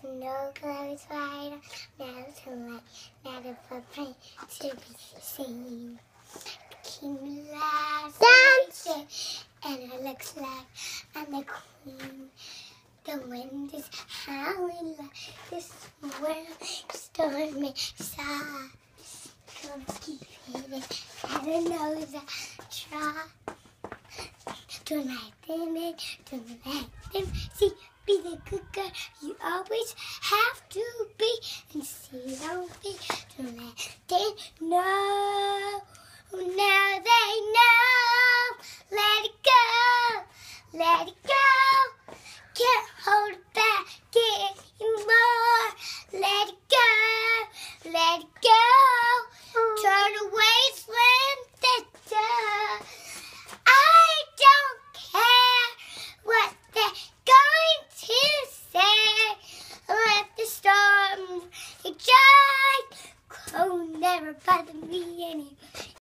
snow glows white, mountain light, not a footprint to be seen. King laughs, dance, and it looks like I'm the queen. The wind is howling like this world stormy side. Gonna keep hitting, heaven knows I try. Don't let them in, don't let them see. Be the good girl you always have to be, and see don't be. Don't let them know. Now they know. Let it go, let it go. Can't hold it back anymore. Let it go, let it go. Turn away, slam the door. I don't care what they're going to say. Let the storm rage. Oh, never bother me anymore.